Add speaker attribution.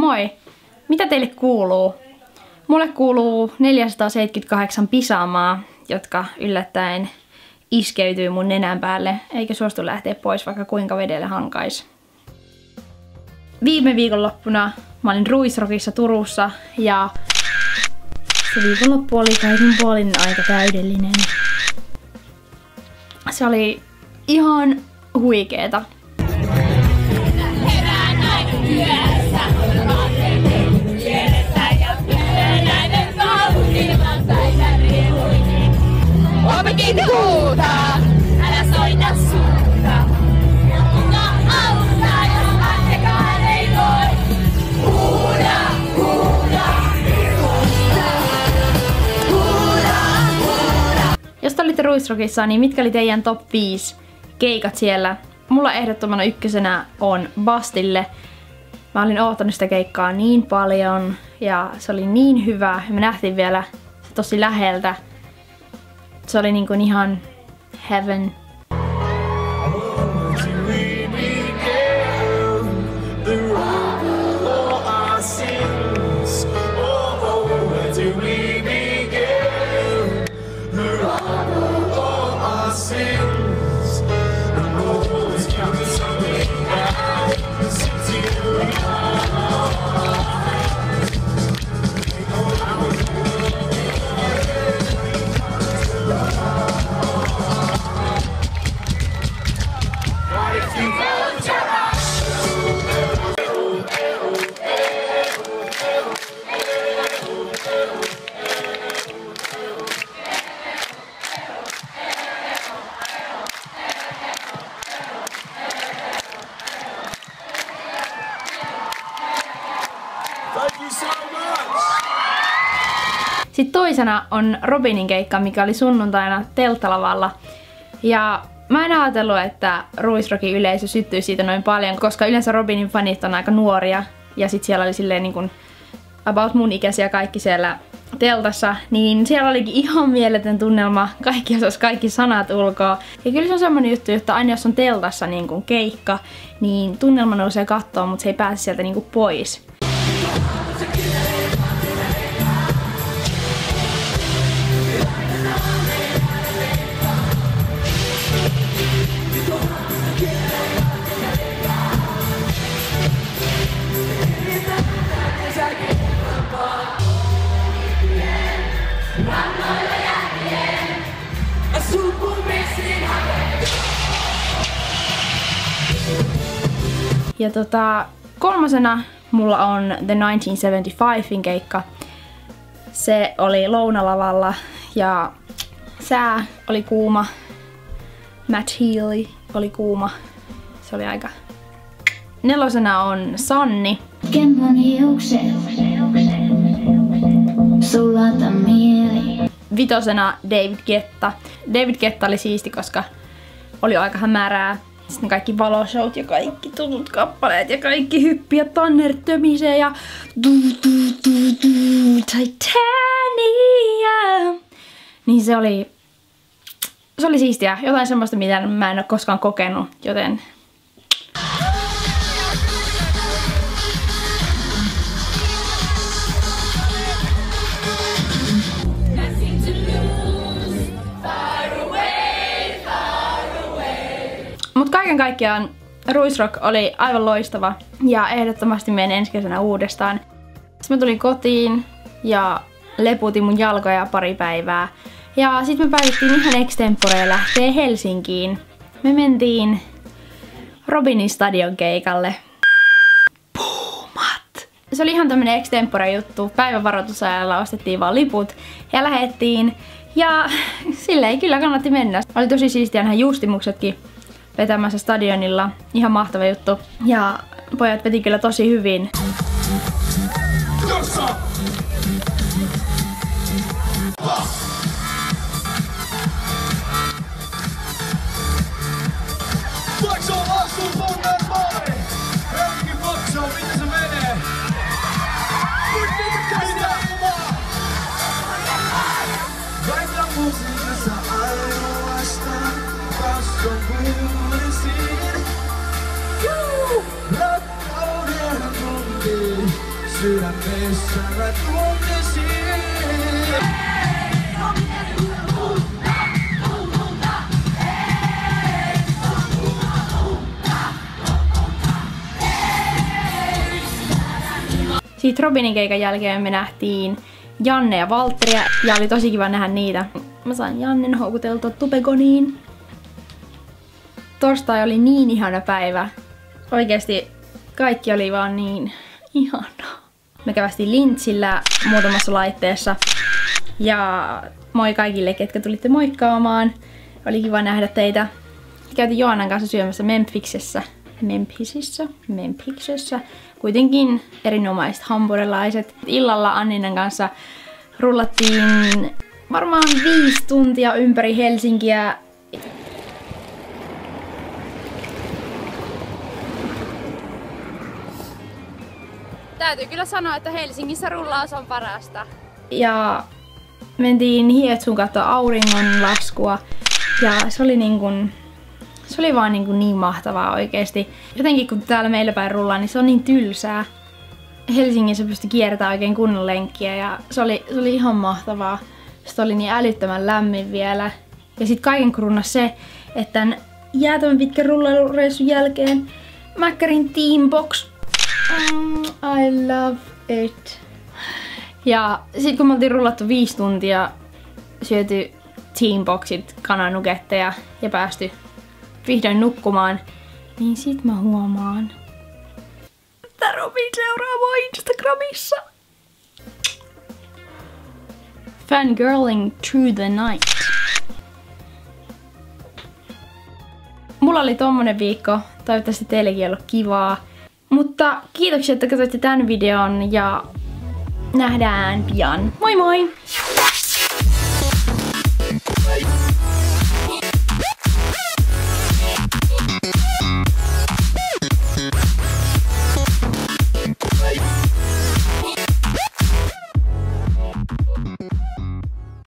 Speaker 1: Moi! Mitä teille kuuluu? Mulle kuuluu 478 pisamaa, jotka yllättäen iskeytyy mun nenän päälle, eikä suostu lähteä pois, vaikka kuinka vedelle hankais. Viime viikonloppuna mä olin Ruisrockissa Turussa ja se viikonloppu oli kaikin puolin aika täydellinen. Se oli ihan huikeeta.
Speaker 2: Opikin huutaa, älä soita suuta. Kuka auttaa, jos attekaan ei voi. Huuda, huuda, huuda, huuda, huuda.
Speaker 1: Jos te olitte Ruisrockissa, niin mitkä oli teidän top 5 keikat siellä? Mulla ehdottomana ykkösenä on Bastille. Mä olin oottanut sitä keikkaa niin paljon ja se oli niin hyvä. Me nähtiin vielä se tosi läheltä. Se oli niin kuin ihan heaven. Sitten toisena on Robinin keikka, mikä oli sunnuntaina Telttalavalla. Ja mä en ajatellut, että Ruisrockin yleisö syttyi siitä noin paljon, koska yleensä Robinin fanit on aika nuoria. Ja sit siellä oli silleen niin kuin about mun ikäisiä kaikki siellä teltassa. Niin siellä olikin ihan mieletön tunnelma. Kaikki osas kaikki sanat ulkoa. Ja kyllä se on semmonen juttu, että aina jos on teltassa niin kuin keikka, niin tunnelma nousee kattoon, mutta se ei pääse sieltä niin kuin pois. Ja kolmosena mulla on The 1975in keikka. Se oli Lounalavalla ja sää oli kuuma. Matt Healy oli kuuma. Se oli aika. Nelosena on Sanni.
Speaker 3: Kempon hiukset, sulata mieli.
Speaker 1: Vitosena David Guetta. David Guetta oli siisti, koska oli aika hämärää. Sitten kaikki valoshowt ja kaikki tutut kappaleet ja kaikki hyppi ja tanner tömisee ja Titanium. Niin se oli siistiä. Jotain semmoista, mitä mä en ole koskaan kokenut, joten mutta kaiken kaikkiaan Ruisrock oli aivan loistava ja ehdottomasti menen ensi kesänä uudestaan. Sitten mä tulin kotiin ja leputin mun jalkoja pari päivää. Ja sitten me päätettiin ihan extemporeen lähteä Helsinkiin. Me mentiin Robinin stadion keikalle. Puumat! Se oli ihan tämmönen extempore juttu. Päivän varoitusajalla ostettiin vaan liput ja lähettiin. Ja silleen kyllä kannatti mennä. Oli tosi siistiä nähdä Justimuksetkin vetämässä stadionilla. Ihan mahtava juttu. Ja pojat veti kyllä tosi hyvin.
Speaker 4: Sydämessä mä tuntesin.
Speaker 1: Siitä Robinin keikan jälkeen me nähtiin Janne ja Valtteria ja oli tosi kiva nähdä niitä. Mä sain Jannen houkuteltua Tupegoniin. Torstai oli niin ihana päivä. Oikeesti kaikki oli vaan niin ihanaa. Me kävästiin Lintsillä muutamassa laitteessa. Ja moi kaikille, ketkä tulitte moikkaamaan. Oli kiva nähdä teitä. Käytiin Joannan kanssa syömässä Memphisessä. Kuitenkin erinomaiset hampurilaiset. Illalla Anninan kanssa rullattiin varmaan 5 tuntia ympäri Helsinkiä. Täytyy kyllä sanoa, että Helsingissä rullaus on parasta. Ja mentiin Hietsuun katsoa auringonlaskua. Ja se oli se oli vaan niin mahtavaa oikeesti. Jotenkin kun täällä meillä päin rullaa, niin se on niin tylsää. Helsingissä pystyi kiertämään oikein kunnon lenkkiä ja se oli ihan mahtavaa. Sitten oli niin älyttömän lämmin vielä. Ja sit kaiken krunnas se, että tämän jäätävän pitkän rullailureissun jälkeen Mäkkärin Teambox. I love it. Ja sit kun me oltiin rullattu 5 tuntia, syöty Teamboxit, kananuketteja ja päästy vihdoin nukkumaan, niin sit mä huomaan, että Robin seuraa mua Instagramissa. Fangirling through the night. Mulla oli tommonen viikko, toivottavasti teillekin on ollut kivaa. Mutta kiitoksia, että katsoitte tän videon ja nähdään pian. Moi moi!